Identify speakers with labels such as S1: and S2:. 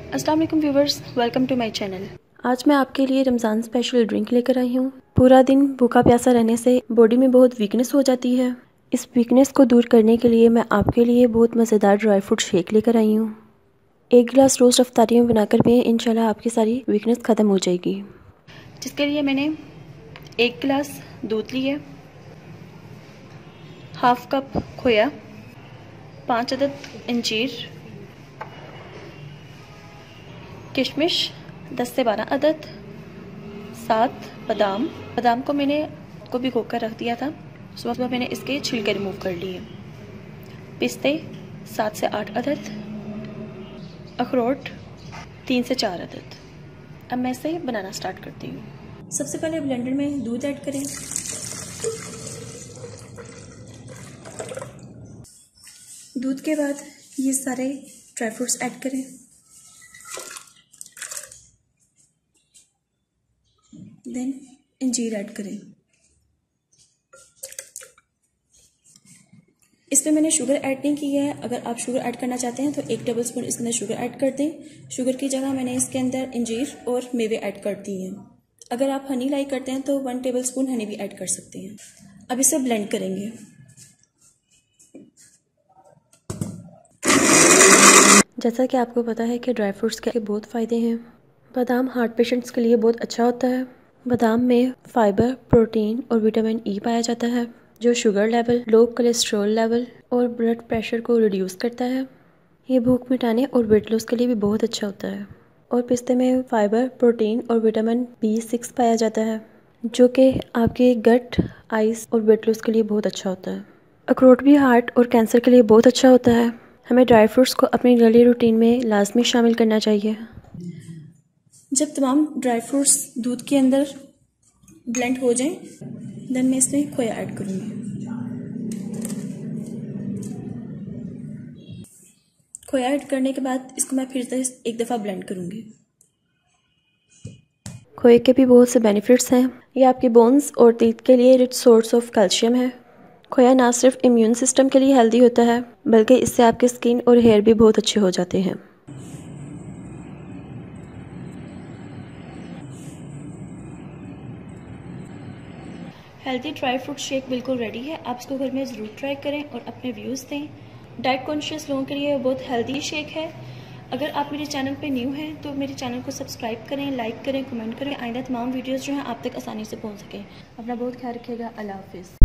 S1: अस्सलाम वालेकुम viewers, welcome to my channel. आज मैं आपके लिए रमज़ान स्पेशल ड्रिंक लेकर आई हूँ। पूरा दिन भूखा प्यासा रहने से बॉडी में बहुत वीकनेस हो जाती है। इस वीकनेस को दूर करने के लिए मैं आपके लिए बहुत मज़ेदार ड्राई फ्रूट शेक लेकर आई हूँ। 1 गिलास रोज़ अफ्तारी में बनाकर पिए, इंशाल्लाह आपकी सारी वीकनेस ख़त्म हो जाएगी। जिसके लिए मैंने 1 गिलास दूध लिया, हाफ कप खोया, 5 अदद अंजीर, किशमिश 10 से 12 अदद, 7 बादाम को मैंने भिगो कर रख दिया था। सुबह मैंने इसके छिलके रिमूव कर लिए। पिस्ते 7 से 8 अदद, अखरोट 3 से 4 अदद। अब मैं इसे बनाना स्टार्ट करती हूँ। सबसे पहले ब्लेंडर में दूध ऐड करें। दूध के बाद ये सारे ड्राई फ्रूट्स ऐड करें। देन अंजीर ऐड करें। इसमें मैंने शुगर ऐड नहीं की है। अगर आप शुगर ऐड करना चाहते हैं तो 1 टेबलस्पून इसके अंदर शुगर ऐड कर दें। शुगर की जगह मैंने इसके अंदर अंजीर और मेवे ऐड कर दी हैं। अगर आप हनी लाइक करते हैं तो 1 टेबलस्पून हनी भी ऐड कर सकते हैं। अब इसे ब्लेंड करेंगे। जैसा कि आपको पता है कि ड्राई फ्रूट्स के बहुत फ़ायदे हैं। बादाम हार्ट पेशेंट्स के लिए बहुत अच्छा होता है। बादाम में फाइबर, प्रोटीन और विटामिन ई पाया जाता है, जो sugar level, low cholesterol level और ब्लड प्रेशर को रिड्यूस करता है। ये भूख मिटाने और वेट लॉस के लिए भी बहुत अच्छा होता है। और पिस्ते में फाइबर, प्रोटीन और विटामिन B6 पाया जाता है, जो कि आपके गट, आइस और वेट लॉस के लिए बहुत अच्छा होता है। अखरोट भी हार्ट और कैंसर के लिए बहुत अच्छा होता है। हमें ड्राई फ्रूट्स को अपनी डेली रूटीन में लाजमी शामिल करना चाहिए। जब तमाम ड्राई फ्रूट्स दूध के अंदर ब्लेंड हो जाएं, देन मैं इसमें खोया ऐड करूँगी। खोया ऐड करने के बाद इसको मैं फिर से एक दफ़ा ब्लेंड करूँगी। खोए के भी बहुत से बेनिफिट्स हैं। ये आपके बोन्स और टीथ के लिए रिच सोर्स ऑफ कैल्शियम है। खोया ना सिर्फ इम्यून सिस्टम के लिए हेल्दी होता है, बल्कि इससे आपके स्किन और हेयर भी बहुत अच्छे हो जाते हैं। हेल्दी ड्राई फ्रूट शेक बिल्कुल रेडी है। आप इसको घर में ज़रूर ट्राई करें और अपने व्यूज़ दें। डाइट कॉन्शियस लोगों के लिए बहुत हेल्दी शेक है। अगर आप मेरे चैनल पे न्यू हैं तो मेरे चैनल को सब्सक्राइब करें, लाइक करें, कमेंट करें। आइंदा तमाम वीडियोस जो हैं आप तक आसानी से पहुंच सकें। अपना बहुत ख्याल रखिएगा। अल्लाह हाफिज़।